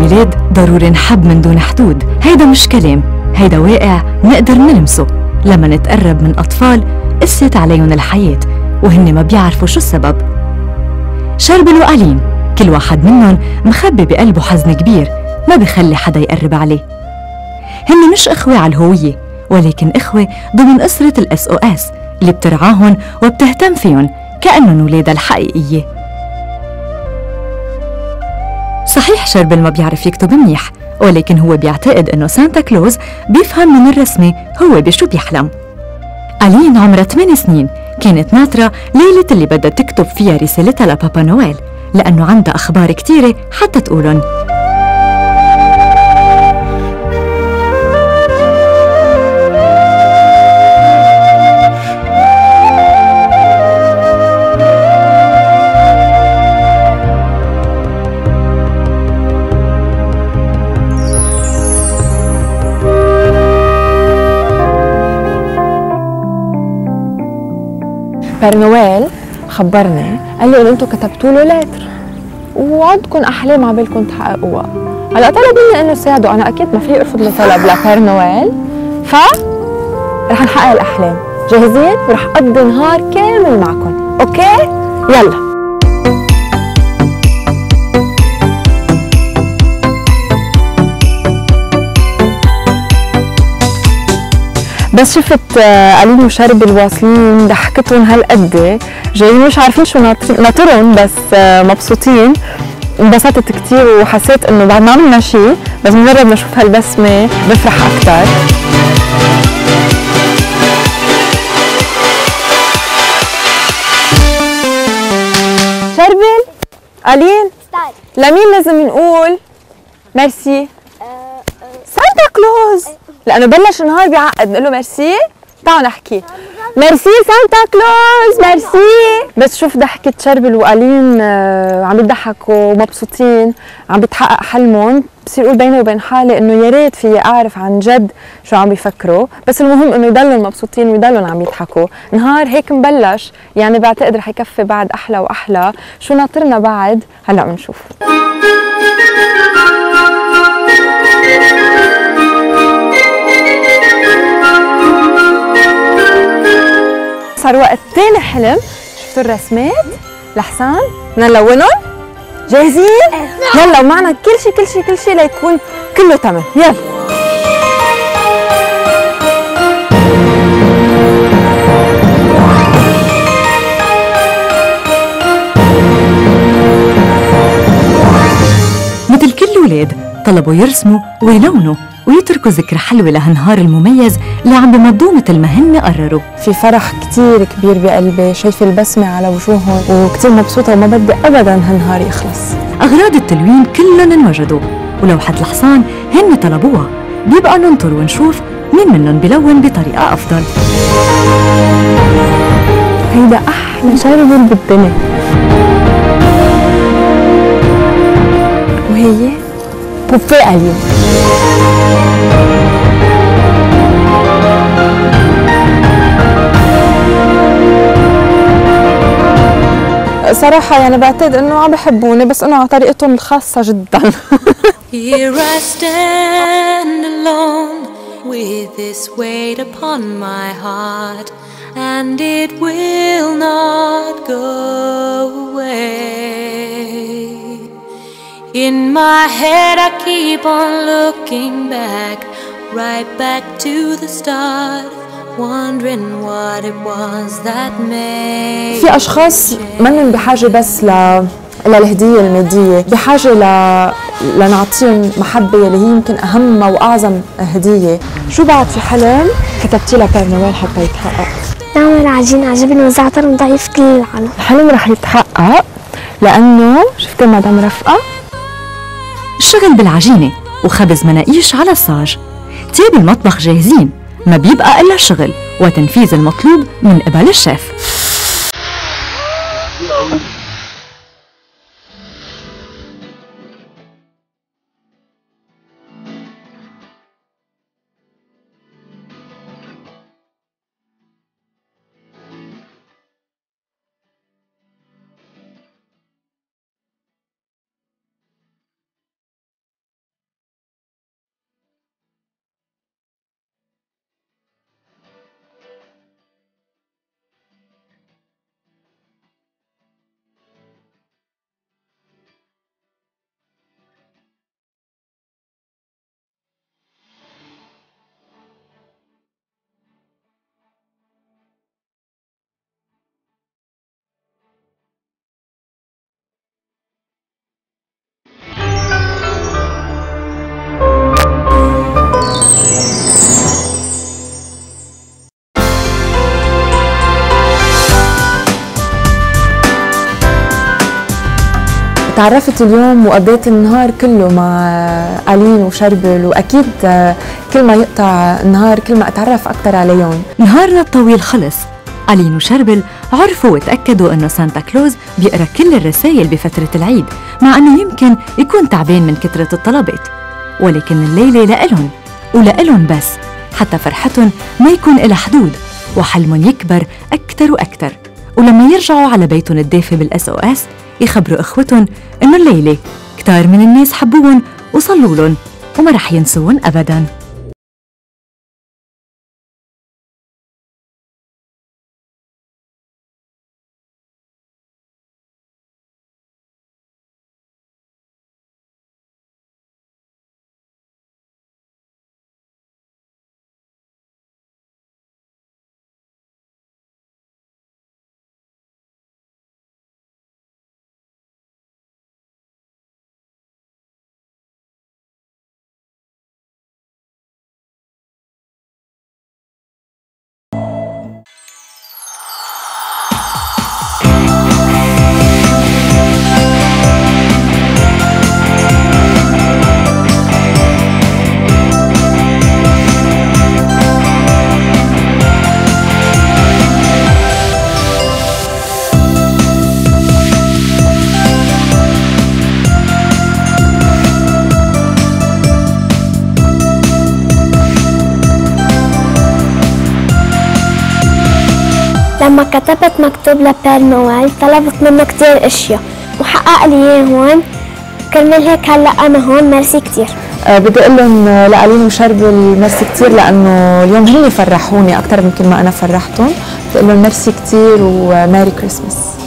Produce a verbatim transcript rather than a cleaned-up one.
الولاد ضروري نحب من دون حدود. هيدا مش كلام، هيدا واقع نقدر نلمسه لما نتقرب من أطفال قست عليهم الحياة وهن ما بيعرفوا شو السبب. شربل وألين كل واحد منهم مخبي بقلبه حزن كبير ما بخلي حدا يقرب عليه. هن مش إخوة على الهوية، ولكن إخوة ضمن أسرة الإس أو إس اللي بترعاهم وبتهتم فيهم كأنهم ولادها الحقيقية. صحيح شربل ما بيعرف يكتب منيح، ولكن هو بيعتقد إنه سانتا كلوز بيفهم من الرسمة هو بشو بيحلم. ألين عمرها ثمان سنين كانت ناطرة ليلة اللي بدها تكتب فيها رسالتها لبابا نويل، لأنه عندها أخبار كتيرة حتى تقولن. بير نويل خبرني قال لي انه انتم كتبتوا له لتر وعندكم احلام عبالكم تحققوها. هلا طلب مني انه ساعده، انا اكيد ما في ارفض له طلب لبير نويل، ف رح نحقق الاحلام. جاهزين؟ ورح اقضي نهار كامل معكم، اوكي؟ يلا. بس شفت ألين وشربل واصلين ضحكتهم هالقد جايين مش عارفين شو ناطرهم، بس مبسوطين. انبسطت كتير وحسيت انه بعد ما عملنا شيء بس مجرد ما اشوف هالبسمه بفرح اكثر. شربل، ألين، لمين لازم نقول ميرسي؟ سانتا كلوز، لأنه بلش النهار بيعقد. نقول له ميرسي؟ تعالوا نحكي ميرسي سانتا كلوز، ميرسي. بس شوف ضحكة شربل وألين عم بيضحكوا ومبسوطين، عم بتحقق حلمهم. بصير اقول بيني وبين حالي انه يا ريت في اعرف عن جد شو عم بيفكروا، بس المهم انه يضلوا مبسوطين ويضلوا عم يضحكوا. نهار هيك مبلش، يعني بعتقد رح يكفي بعد احلى واحلى. شو ناطرنا بعد؟ هلا بنشوف. صار وقت تاني حلم. شفتوا الرسمات لحسان؟ بدنا نلونهم؟ جاهزين؟ يلا ومعنا كل شيء كل شيء كل شيء ليكون كله تمام، يلا. مثل كل الولاد طلبوا يرسموا ويلونوا ويتركوا ذكرى حلوة لهالنهار المميز اللي عم بمضوه مثل ما هن قرروا. في فرح كتير كبير بقلبي، شايفة البسمة على وجوههم وكتير مبسوطة وما بدي أبداً هالنهار يخلص. أغراض التلوين كلن انوجدوا، ولوحة الحصان هن طلبوها. بيبقى ننطر ونشوف مين منهم بلون بطريقة أفضل. هيدا أحلى شربل بالدنيا. وهي بوبي ألين. صراحة يعني بعتقد إنه عم بحبوني، بس إنه على طريقتهم الخاصة جدا. Here I stand alone with this weight upon my heart, and it will not go away. In my head I keep on looking back, right back to the start, wondering what it was that made. في أشخاص منن بحاجة بس ل للهدية المادية، بحاجة ل... لنعطيهم محبة اللي هي يمكن أهم وأعظم هدية. شو بعد في حلم كتبتي لها بير نويل حتى يتحقق؟ نعمل عجينة عجبني وزعتر نضيف كل العالم. الحلم رح يتحقق لأنه شفتي مدام رفقة؟ الشغل بالعجينة وخبز مناقيش على الصاج. تياب المطبخ جاهزين، ما بيبقى إلا الشغل وتنفيذ المطلوب من قبل الشيف. تعرفت اليوم وقضيت النهار كله مع ألين وشربل، وأكيد كل ما يقطع النهار كل ما أتعرف أكثر عليهم. نهارنا الطويل خلص، ألين وشربل عرفوا وتأكدوا إنه سانتا كلوز بيقرأ كل الرسائل بفترة العيد، مع إنه يمكن يكون تعبان من كثرة الطلبات، ولكن الليلة لإلهم ولإلهم بس، حتى فرحتهم ما يكون إلها حدود وحلمهم يكبر أكتر وأكتر. ولما يرجعوا على بيتهم الدافي بالأس أو أس يخبروا إخوتهم إنه الليلة كتار من الناس حبوهم وصلوا لهم وما رح ينسوهم أبداً. لما كتبت مكتوب لبير نويل طلبت منه كتير اشياء وحقق لي اياه هون، كرمال هيك هلا انا هون. ميرسي كتير. أه بدي اقول لهم لألين وشربل ميرسي كتير، لانه اليوم هن فرحوني اكثر من كل ما انا فرحتهم. بدي اقول لهم ميرسي كتير وميري كريسماس.